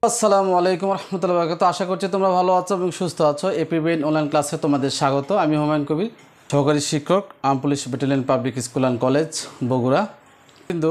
আসসালামু আলাইকুম রহমতুল্লাহ বরকাত। আশা করছি তোমরা ভালো আছো এবং সুস্থ আছো। APBN অনলাইন ক্লাসে তোমাদের স্বাগত। আমি হুমায়ুন কবির, সহকারী শিক্ষক, arm police battalion public school and college, Bogura. কিন্তু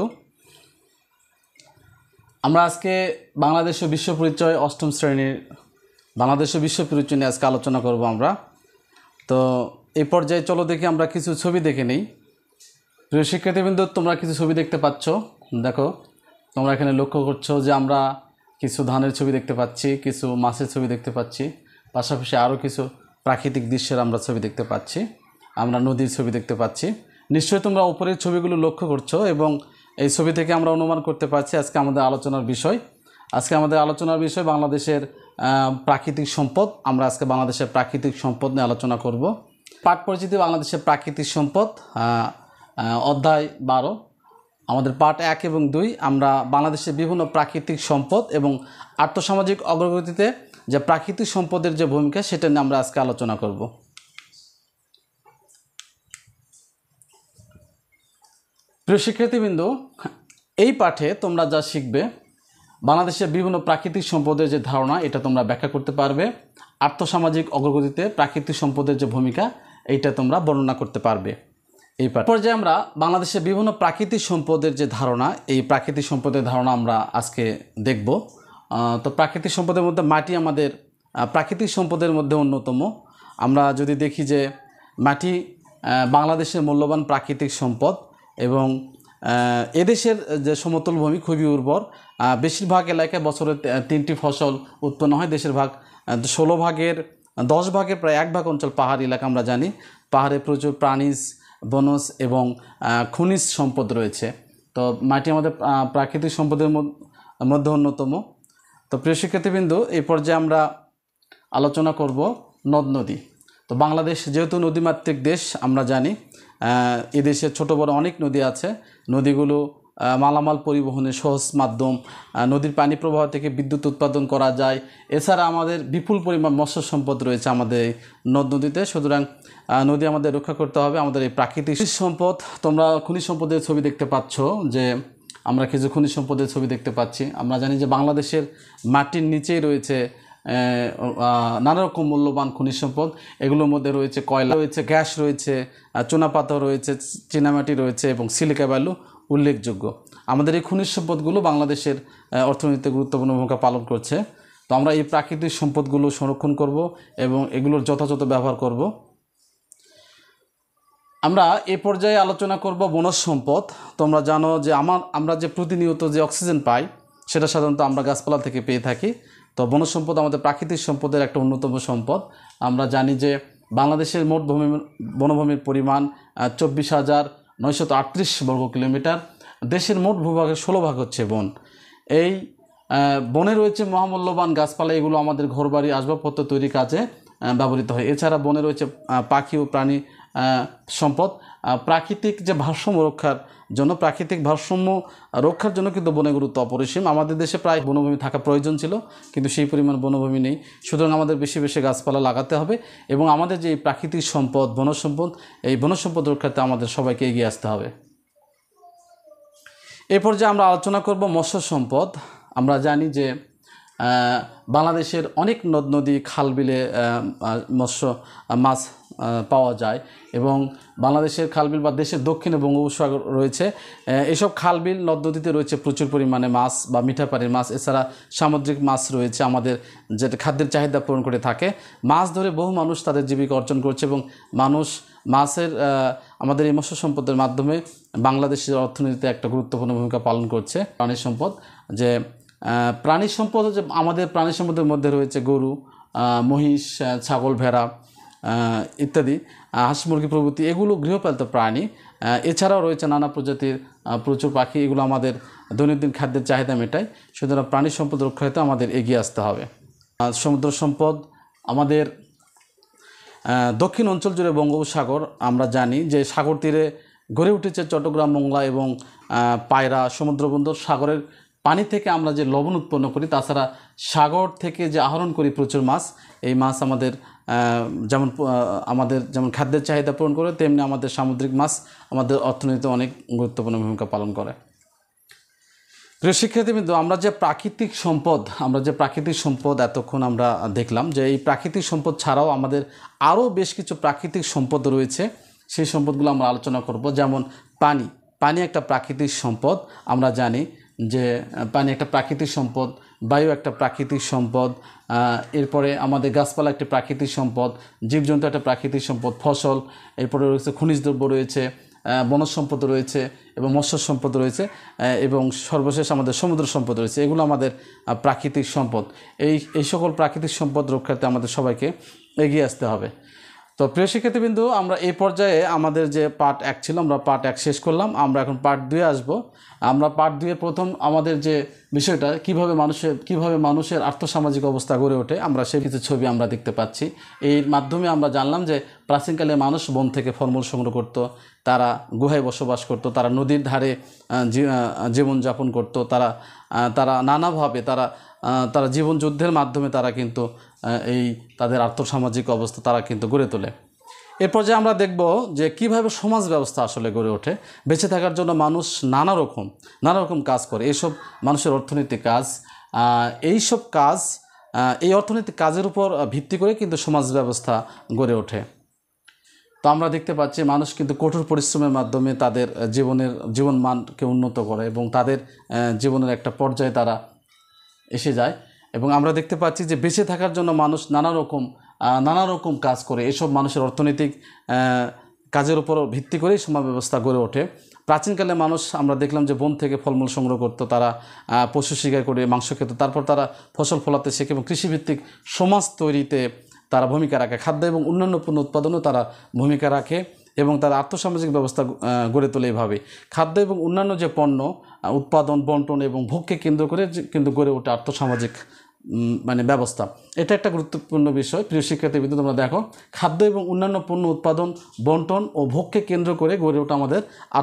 আমরা আজকে বাংলাদেশ ও বিশ্ব পরিচয় অষ্টম শ্রেণীর বাংলাদেশ ও বিশ্ব পরিচয় নিয়ে আজকে আলোচনা করব আমরা। তো এই পর্যায়ে চলো দেখি আমরা কিছু ছবি দেখে নিই। প্রিয় শিক্ষার্থীবৃন্দ, তোমরা কিছু ছবি দেখতে পাচ্ছ। দেখো, তোমরা এখানে লক্ষ্য করছো যে আমরা কিছু ধানের ছবি দেখতে পাচ্ছি, কিছু মাছের ছবি দেখতে পাচ্ছি, পাশাপাশি আরও কিছু প্রাকৃতিক দৃশ্যের আমরা ছবি দেখতে পাচ্ছি, আমরা নদীর ছবি দেখতে পাচ্ছি। নিশ্চয়ই তোমরা উপরের ছবিগুলো লক্ষ্য করছো এবং এই ছবি থেকে আমরা অনুমান করতে পারছি আজকে আমাদের আলোচনার বিষয়। আজকে আমাদের আলোচনার বিষয় বাংলাদেশের প্রাকৃতিক সম্পদ। আমরা আজকে বাংলাদেশের প্রাকৃতিক সম্পদ নিয়ে আলোচনা করব। পাঠ পরিচিতি বাংলাদেশের প্রাকৃতিক সম্পদ, অধ্যায় 12, আমাদের পার্ট 1 এবং 2। আমরা বাংলাদেশের বিভিন্ন প্রাকৃতিক সম্পদ এবং আর্থসামাজিক অগ্রগতিতে যে প্রাকৃতিক সম্পদের যে ভূমিকা সেটা নিয়ে আমরা আজকে আলোচনা করব। প্রিয় শিক্ষার্থীবৃন্দ, এই পাঠে তোমরা যা শিখবে, বাংলাদেশের বিভিন্ন প্রাকৃতিক সম্পদের যে ধারণা এটা তোমরা ব্যাখ্যা করতে পারবে। আর্থসামাজিক অগ্রগতিতে প্রাকৃতিক সম্পদের যে ভূমিকা এইটা তোমরা বর্ণনা করতে পারবে। এই পর্যায়ে আমরা বাংলাদেশের বিভিন্ন প্রাকৃতিক সম্পদের যে ধারণা, এই প্রাকৃতিক সম্পদের ধারণা আমরা আজকে দেখব। তো প্রাকৃতিক সম্পদের মধ্যে মাটি আমাদের প্রাকৃতিক সম্পদের মধ্যে অন্যতম। আমরা যদি দেখি যে মাটি বাংলাদেশের মূল্যবান প্রাকৃতিক সম্পদ এবং এদেশের যে সমতল ভূমি খুবই উর্বর। বেশিরভাগ এলাকায় বছরে 3টি ফসল উৎপন্ন হয়। দেশের ভাগ 16 ভাগের 10 ভাগের প্রায় 1 ভাগ অঞ্চল পাহাড়ি এলাকা। আমরা জানি পাহাড়ে প্রচুর প্রাণীজ, বনজ এবং খনিজ সম্পদ রয়েছে। তো মাটি আমাদের প্রাকৃতিক সম্পদের মধ্যে অন্যতম। তো প্রিয় শিক্ষার্থীবৃন্দ, এই পর্যায়ে আমরা আলোচনা করব নদ নদী। তো বাংলাদেশ যেহেতু নদীমাতৃক দেশ, আমরা জানি এদেশে ছোট বড় অনেক নদী আছে। নদীগুলো মালামাল পরিবহনের সহজ মাধ্যম। নদীর পানি প্রবাহ থেকে বিদ্যুৎ উৎপাদন করা যায়। এছাড়া আমাদের বিপুল পরিমাণ মৎস্য সম্পদ রয়েছে আমাদের নদ নদীতে। সুতরাং নদী আমাদের রক্ষা করতে হবে। আমাদের এই প্রাকৃতিক সম্পদ, তোমরা খনিজ সম্পদের ছবি দেখতে পাচ্ছ, যে আমরা কিছু খনিজ সম্পদের ছবি দেখতে পাচ্ছি। আমরা জানি যে বাংলাদেশের মাটির নিচেই রয়েছে নানা রকম মূল্যবান খনিজ সম্পদ। এগুলোর মধ্যে রয়েছে কয়লা রয়েছে, গ্যাস রয়েছে, চুনাপাথর রয়েছে, চীনামাটি রয়েছে এবং সিলিকা বালু উল্লেখযোগ্য। আমাদের এই খনিজ সম্পদগুলো বাংলাদেশের অর্থনীতিতে গুরুত্বপূর্ণ ভূমিকা পালন করছে। তো আমরা এই প্রাকৃতিক সম্পদগুলো সংরক্ষণ করব এবং এগুলোর যথাযথ ব্যবহার করব। আমরা এ পর্যায়ে আলোচনা করব বনজ সম্পদ। তোমরা জানো যে আমরা যে প্রতিনিয়ত যে অক্সিজেন পাই সেটা সাধারণত আমরা গাছপালা থেকে পেয়ে থাকি। তো বনজ সম্পদ আমাদের প্রাকৃতিক সম্পদের একটা অন্যতম সম্পদ। আমরা জানি যে বাংলাদেশের মোট বনভূমির পরিমাণ 24,938 বর্গ কিলোমিটার। দেশের মোট ভূভাগের 16 ভাগ হচ্ছে বন। এই বনে রয়েছে মহামূল্যবান গাছপালা। এগুলো আমাদের ঘরবাড়ি, আসবাবপত্র তৈরির কাজে ব্যবহৃত হয়। এছাড়া বনে রয়েছে পাখি ও প্রাণী সম্পদ। প্রাকৃতিক যে ভারসাম্য রক্ষার জন্য, প্রাকৃতিক ভারসাম্য রক্ষার জন্য কিন্তু বনের গুরুত্ব অপরিসীম। আমাদের দেশে প্রায় বনভূমি থাকা প্রয়োজন ছিল, কিন্তু সেই পরিমাণ বনভূমি নেই। সুতরাং আমাদের বেশি বেশি গাছপালা লাগাতে হবে এবং আমাদের যে প্রাকৃতিক সম্পদ বনজ সম্পদ, এই বনজ সম্পদ রক্ষাতে আমাদের সবাইকে এগিয়ে আসতে হবে। এ পর্যায়ে আমরা আলোচনা করব মৎস্য সম্পদ। আমরা জানি যে বাংলাদেশের অনেক নদ নদী, খাল বিলে মাছ পাওয়া যায় এবং বাংলাদেশের খালবিল বা দেশের দক্ষিণে বঙ্গোপসাগর রয়েছে। এসব খালবিল নদ নদীতে রয়েছে প্রচুর পরিমাণে মাছ বা মিঠা পানির মাছ। এছাড়া সামুদ্রিক মাছ রয়েছে আমাদের, যেটা খাদ্যের চাহিদা পূরণ করে থাকে। মাছ ধরে বহু মানুষ তাদের জীবিকা অর্জন করছে এবং মাছের আমাদের এই মৎস্য সম্পদের মাধ্যমে বাংলাদেশের অর্থনীতিতে একটা গুরুত্বপূর্ণ ভূমিকা পালন করছে। প্রাণী সম্পদ, যে প্রাণী সম্পদ, যে আমাদের প্রাণী সম্পদের মধ্যে রয়েছে গরু, মহিষ, ছাগল, ভেড়া ইত্যাদি, হাঁস মুরগি প্রভৃতি। এগুলো গৃহপালিত প্রাণী। এছাড়াও রয়েছে নানা প্রজাতির প্রচুর পাখি। এগুলো আমাদের দৈনন্দিন খাদ্যের চাহিদা মেটায়। সুতরাং প্রাণী সম্পদ রক্ষাতে আমাদের এগিয়ে আসতে হবে। সমুদ্র সম্পদ, আমাদের দক্ষিণ অঞ্চল জুড়ে বঙ্গোপসাগর। আমরা জানি যে সাগর তীরে গড়ে উঠেছে চট্টগ্রাম, মোংলা এবং পায়রা সমুদ্রবন্দর। সাগরের পানি থেকে আমরা যে লবণ উৎপন্ন করি, তাছাড়া সাগর থেকে যে আহরণ করি প্রচুর মাছ, এই মাছ আমাদের যেমন খাদ্যের চাহিদা পূরণ করে, তেমনি আমাদের সামুদ্রিক মাছ আমাদের অর্থনীতিতে অনেক গুরুত্বপূর্ণ ভূমিকা পালন করে। প্রিয় শিক্ষার্থীবৃন্দ, আমরা যে প্রাকৃতিক সম্পদ এতক্ষণ আমরা দেখলাম যে এই প্রাকৃতিক সম্পদ ছাড়াও আমাদের আরও বেশ কিছু প্রাকৃতিক সম্পদ রয়েছে। সেই সম্পদগুলো আমরা আলোচনা করব। যেমন পানি একটা প্রাকৃতিক সম্পদ। আমরা জানি যে পানি একটা প্রাকৃতিক সম্পদ, বায়ু একটা প্রাকৃতিক সম্পদ, এরপরে আমাদের গাছপালা একটা প্রাকৃতিক সম্পদ, জীবজন্তু একটা প্রাকৃতিক সম্পদ, ফসল, এরপরে রয়েছে খনিজ দ্রব্য রয়েছে, বনজ সম্পদ রয়েছে এবং মৎস্য সম্পদ রয়েছে, এবং সর্বশেষ আমাদের সমুদ্র সম্পদ রয়েছে। এগুলো আমাদের প্রাকৃতিক সম্পদ। এই সকল প্রাকৃতিক সম্পদ রক্ষার্থে আমাদের সবাইকে এগিয়ে আসতে হবে। তো প্রিয় শিক্ষার্থীবৃন্দ, আমরা এই পর্যায়ে আমাদের যে পার্ট 1 ছিল, আমরা পার্ট 1 শেষ করলাম। আমরা এখন পার্ট 2 আসব। আমরা পার্ট 2 এর প্রথম আমাদের যে বিষয়টা, কিভাবে মানুষের আর্থসামাজিক অবস্থা গড়ে ওঠে, আমরা সেই কিছু ছবি আমরা দেখতে পাচ্ছি। এর মাধ্যমে আমরা জানলাম যে প্রাচীনকালে মানুষ বন থেকে ফলমূল সংগ্রহ করত, তারা গুহায় বসবাস করত, তারা নদীর ধারে জীবনযাপন করত, তারা নানাভাবে তারা জীবন যুদ্ধের মাধ্যমে তারা কিন্তু তাদের আর্থসামাজিক অবস্থা তারা কিন্তু গড়ে তোলে। এরপর যে আমরা দেখব যে কিভাবে সমাজ ব্যবস্থা আসলে গড়ে ওঠে। বেঁচে থাকার জন্য মানুষ নানা রকম কাজ করে। এইসব মানুষের অর্থনৈতিক কাজ, এই অর্থনৈতিক কাজের উপর ভিত্তি করে কিন্তু সমাজ ব্যবস্থা গড়ে ওঠে। তো আমরা দেখতে পাচ্ছি মানুষ কিন্তু কঠোর পরিশ্রমের মাধ্যমে তাদের জীবন মানকে উন্নত করে এবং তাদের জীবনের একটা পর্যায়ে তারা এসে যায়। এবং আমরা দেখতে পাচ্ছি যে বেঁচে থাকার জন্য মানুষ নানা রকম কাজ করে। এসব মানুষের অর্থনৈতিক কাজের উপর ভিত্তি করেই সমাজ ব্যবস্থা গড়ে ওঠে। প্রাচীনকালে মানুষ আমরা দেখলাম যে বন থেকে ফলমূল সংগ্রহ করত, তারা পশু শিকার করে মাংস খেত, তারপর তারা ফসল ফলাতে শেখে এবং কৃষিভিত্তিক সমাজ তৈরিতে তারা ভূমিকা রাখে। খাদ্য এবং অন্যান্য পণ্য উৎপাদনেও তারা ভূমিকা রাখে এবং তারা আর্থসামাজিক ব্যবস্থা গড়ে তোলে। এইভাবে খাদ্য এবং অন্যান্য যে পণ্য উৎপাদন, বন্টন এবং ভোগকে কেন্দ্র করে কিন্তু গড়ে ওঠে আর্থসামাজিক ব্যবস্থা। এটা একটা গুরুত্বপূর্ণ বিষয়। প্রিয় শিক্ষার্থীবৃন্দ, তোমরা দেখো, খাদ্য এবং অন্যান্য পণ্য উৎপাদন, বন্টন ও ভোগকে কেন্দ্র করে গড়ে ওঠে আমাদের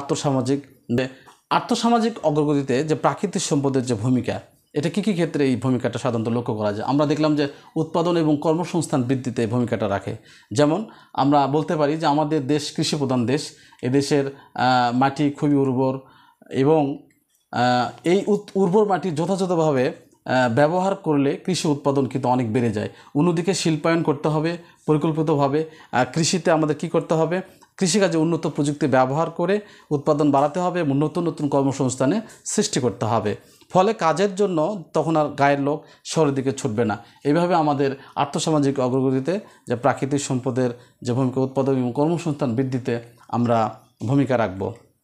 আর্থসামাজিক অগ্রগতিতে যে প্রাকৃতিক সম্পদের যে ভূমিকা, এটা কী ক্ষেত্রে এই ভূমিকাটা সাধারণত লক্ষ্য করা যায়। আমরা দেখলাম যে উৎপাদন এবং কর্মসংস্থান বৃদ্ধিতে ভূমিকাটা রাখে। যেমন আমরা বলতে পারি যে আমাদের দেশ কৃষিপ্রধান দেশ। এদেশের মাটি খুবই উর্বর এবং এই উর্বর মাটি যথাযথভাবে ব্যবহার করলে কৃষি উৎপাদন কিন্তু অনেক বেড়ে যায়। অন্যদিকে শিল্পায়ন করতে হবে পরিকল্পিতভাবে। কৃষিতে আমাদের কি করতে হবে? কৃষিকাজে উন্নত প্রযুক্তি ব্যবহার করে উৎপাদন বাড়াতে হবে এবং নতুন কর্মসংস্থানে সৃষ্টি করতে হবে। ফলে কাজের জন্য তখন আর গায়ের লোক শহরের দিকে ছুটবে না। এইভাবে আমাদের আর্থসামাজিক অগ্রগতিতে যে প্রাকৃতিক সম্পদের যে ভূমিকা, উৎপাদন এবং কর্মসংস্থান বৃদ্ধিতে আমরা ভূমিকা রাখব।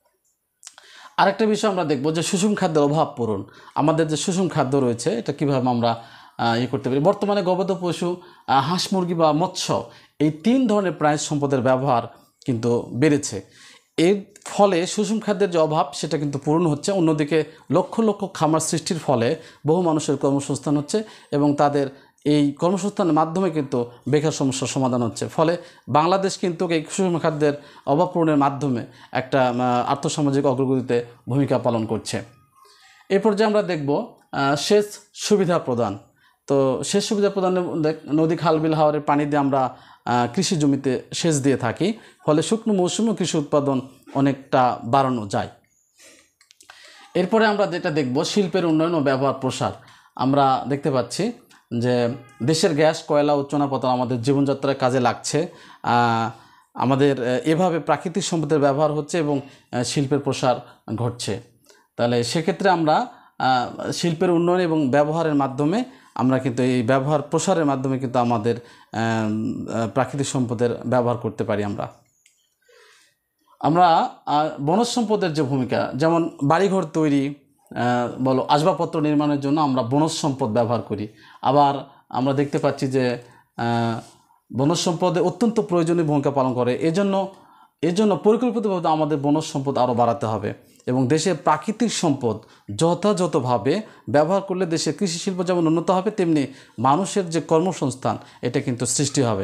আরেকটা বিষয় আমরা দেখব যে সুষম খাদ্যের অভাব পূরণ। আমাদের যে সুষম খাদ্য রয়েছে, এটা কীভাবে আমরা করতে পারি। বর্তমানে গবাদি পশু, হাঁস মুরগি বা মৎস্য, এই 3 ধরনের প্রাণী সম্পদের ব্যবহার কিন্তু বেড়েছে। এর ফলে সুষম খাদ্যের যে অভাব সেটা কিন্তু পূরণ হচ্ছে। অন্যদিকে লক্ষ খামার সৃষ্টির ফলে বহু মানুষের কর্মসংস্থান হচ্ছে এবং তাদের এই কর্মসংস্থানের মাধ্যমে কিন্তু বেকার সমস্যার সমাধান হচ্ছে। ফলে বাংলাদেশ কিন্তু এই সুষম খাদ্যের অভাব পূরণের মাধ্যমে একটা আর্থসামাজিক অগ্রগতিতে ভূমিকা পালন করছে। এরপর যে আমরা দেখব সেচ সুবিধা প্রদান। তো সেচ সুবিধা প্রদানের নদী, খাল, বিল, হাওরের পানি দিয়ে আমরা কৃষি জমিতে সেচ দিয়ে থাকি। ফলে শুকনো মৌসুমে কৃষি উৎপাদন অনেকটা বাড়ানো যায়। এরপরে আমরা যেটা দেখব শিল্পের উন্নয়ন ও ব্যবহার প্রসার। আমরা দেখতে পাচ্ছি যে দেশের গ্যাস, কয়লা ও চুনাপাথর আমাদের জীবনযাত্রায় কাজে লাগছে। আমাদের এভাবে প্রাকৃতিক সম্পদের ব্যবহার হচ্ছে এবং শিল্পের প্রসার ঘটছে। তাহলে সেক্ষেত্রে আমরা শিল্পের উন্নয়ন এবং ব্যবহারের মাধ্যমে আমরা কিন্তু এই ব্যবহার প্রসারের মাধ্যমে কিন্তু আমাদের প্রাকৃতিক সম্পদের ব্যবহার করতে পারি। আমরা বনজ সম্পদের যে ভূমিকা, যেমন বাড়িঘর তৈরি বলো, আসবাবপত্র নির্মাণের জন্য আমরা বনজ সম্পদ ব্যবহার করি। আবার আমরা দেখতে পাচ্ছি যে বনজ সম্পদে অত্যন্ত প্রয়োজনীয় ভূমিকা পালন করে। এজন্য পরিকল্পিতভাবে আমাদের বনজ সম্পদ আরও বাড়াতে হবে এবং দেশের প্রাকৃতিক সম্পদ যথাযথভাবে ব্যবহার করলে দেশের কৃষি শিল্প যেমন উন্নত হবে, তেমনি মানুষের যে কর্মসংস্থান এটা কিন্তু সৃষ্টি হবে।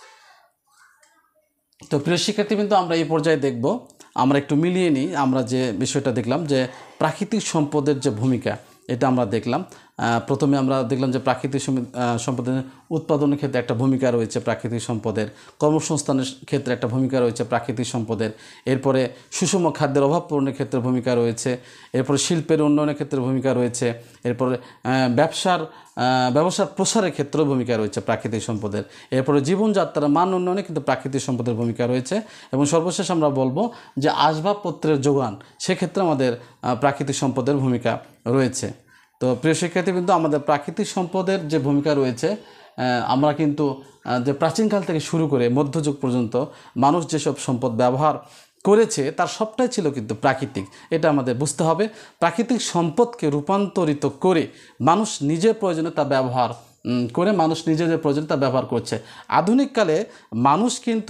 তো প্রিয় শিক্ষার্থীবৃন্দ, আমরা এই পর্যায়ে দেখব, আমরা একটু মিলিয়ে নিই। আমরা যে বিষয়টা দেখলাম যে প্রাকৃতিক সম্পদের যে ভূমিকা, এটা আমরা দেখলাম। প্রথমে আমরা দেখলাম যে প্রাকৃতিক সম্পদের উৎপাদনের ক্ষেত্রে একটা ভূমিকা রয়েছে প্রাকৃতিক সম্পদের, কর্মসংস্থানের ক্ষেত্রে একটা ভূমিকা রয়েছে প্রাকৃতিক সম্পদের, এরপরে সুষম খাদ্যের অভাব পূরণের ক্ষেত্রে ভূমিকা রয়েছে, এরপরে শিল্পের উন্নয়নের ক্ষেত্রে ভূমিকা রয়েছে, এরপরে ব্যবসার প্রসারের ক্ষেত্রেও ভূমিকা রয়েছে প্রাকৃতিক সম্পদের, এরপরে জীবনযাত্রার মান উন্নয়নে কিন্তু প্রাকৃতিক সম্পদের ভূমিকা রয়েছে, এবং সর্বশেষ আমরা বলবো যে আসবাবপত্রের যোগান সেক্ষেত্রে আমাদের প্রাকৃতিক সম্পদের ভূমিকা রয়েছে। তো প্রিয় শিক্ষার্থীবৃন্দ, আমাদের প্রাকৃতিক সম্পদের যে ভূমিকা রয়েছে, আমরা কিন্তু যে প্রাচীনকাল থেকে শুরু করে মধ্যযুগ পর্যন্ত মানুষ যেসব সম্পদ ব্যবহার করেছে তার সবটাই ছিল কিন্তু প্রাকৃতিক, এটা আমাদের বুঝতে হবে। প্রাকৃতিক সম্পদকে রূপান্তরিত করে মানুষ নিজের প্রয়োজনে তা ব্যবহার করে মানুষ নিজেদের প্রয়োজনে তা ব্যবহার করছে। আধুনিককালে মানুষ কিন্তু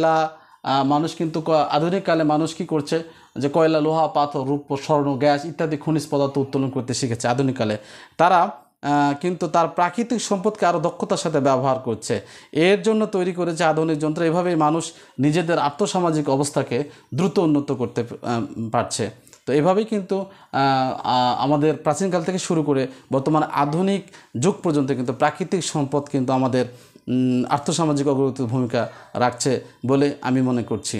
আধুনিককালে মানুষ কী করছে, যে কয়লা, লোহা, পাথর, রূপ, স্বর্ণ, গ্যাস ইত্যাদি খনিজ পদার্থ উত্তোলন করতে শিখেছে। আধুনিককালে তারা কিন্তু তার প্রাকৃতিক সম্পদকে আরও দক্ষতার সাথে ব্যবহার করছে, এর জন্য তৈরি করেছে আধুনিক যন্ত্র। এভাবেই মানুষ নিজেদের আর্থসামাজিক অবস্থাকে দ্রুত উন্নত করতে পারছে। তো এভাবেই কিন্তু আমাদের প্রাচীনকাল থেকে শুরু করে বর্তমান আধুনিক যুগ পর্যন্ত কিন্তু প্রাকৃতিক সম্পদ কিন্তু আমাদের আর্থসামাজিক অগ্রগতির ভূমিকা রাখছে বলে আমি মনে করছি।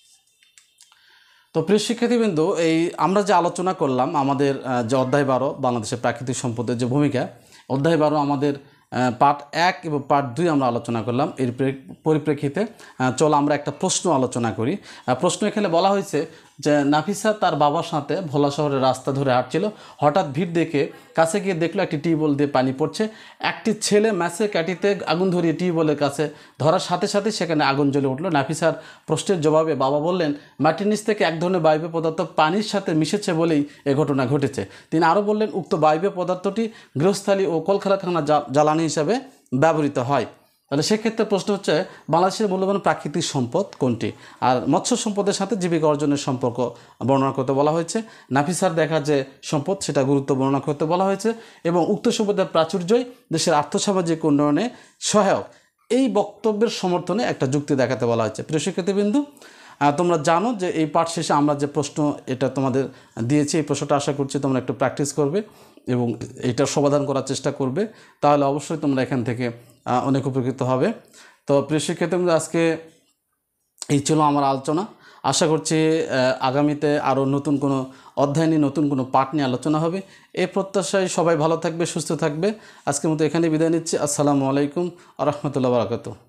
তো প্রিয় শিক্ষার্থীবৃন্দ, এই আমরা যে আলোচনা করলাম আমাদের যে অধ্যায় 12 বাংলাদেশের প্রাকৃতিক সম্পদের যে ভূমিকা, অধ্যায় 12 আমাদের পার্ট 1 এবং পার্ট 2 আমরা আলোচনা করলাম। এর পরিপ্রেক্ষিতে চলো আমরা একটা প্রশ্ন আলোচনা করি। প্রশ্ন এখানে বলা হয়েছে যে নাফিসা তার বাবার সাথে ভোলা শহরের রাস্তা ধরে হাঁটছিল, হঠাৎ ভিড় দেখে কাছে গিয়ে দেখলো একটি টিউবওয়েল দিয়ে পানি পড়ছে। একটি ছেলে ম্যাচের কাঠিতে আগুন ধরিয়ে টিউবওয়েলের কাছে ধরার সাথে সাথে সেখানে আগুন জ্বলে উঠলো। নাফিসার প্রশ্নের জবাবে বাবা বললেন, মাটির নিচ থেকে এক ধরনের বায়বীয় পদার্থ পানির সাথে মিশেছে বলেই এ ঘটনা ঘটেছে। তিনি আরও বললেন, উক্ত বায়বীয় পদার্থটি গৃহস্থালী ও কলকারখানা জ্বালানি হিসাবে ব্যবহৃত হয়। তাহলে সেক্ষেত্রে প্রশ্ন হচ্ছে, বাংলাদেশের মূল্যবান প্রাকৃতিক সম্পদ কোনটি? আর মৎস্য সম্পদের সাথে জীবিকা অর্জনের সম্পর্ক বর্ণনা করতে বলা হয়েছে। নাফিসার দেখা যে সম্পদ সেটা গুরুত্ব বর্ণনা করতে বলা হয়েছে, এবং উক্ত সম্পদের প্রাচুর্যই দেশের আর্থসামাজিক উন্নয়নে সহায়ক, এই বক্তব্যের সমর্থনে একটা যুক্তি দেখাতে বলা হয়েছে। প্রিয় শিক্ষার্থীবৃন্দু, তোমরা জানো যে এই পাঠ শেষে আমরা যে প্রশ্ন এটা তোমাদের দিয়েছি, এই প্রশ্নটা আশা করছি তোমরা একটু প্র্যাকটিস করবে এবং এইটার সমাধান করার চেষ্টা করবে, তাহলে অবশ্যই তোমরা এখান থেকে অনেক উপকৃত হবে। তো প্রিয় শিক্ষার্থীবৃন্দ, আজকে এই ছিল আমার আলোচনা। আশা করছি আগামীতে আরও নতুন কোনো অধ্যায় নিয়ে নতুন কোনো পাঠ নিয়ে আলোচনা হবে। এই প্রত্যাশায় সবাই ভালো থাকবে, সুস্থ থাকবে। আজকের মতো এখানে বিদায় নিচ্ছি। আসসালামু আলাইকুম ওয়া রাহমাতুল্লাহি ওয়া বারাকাতুহু।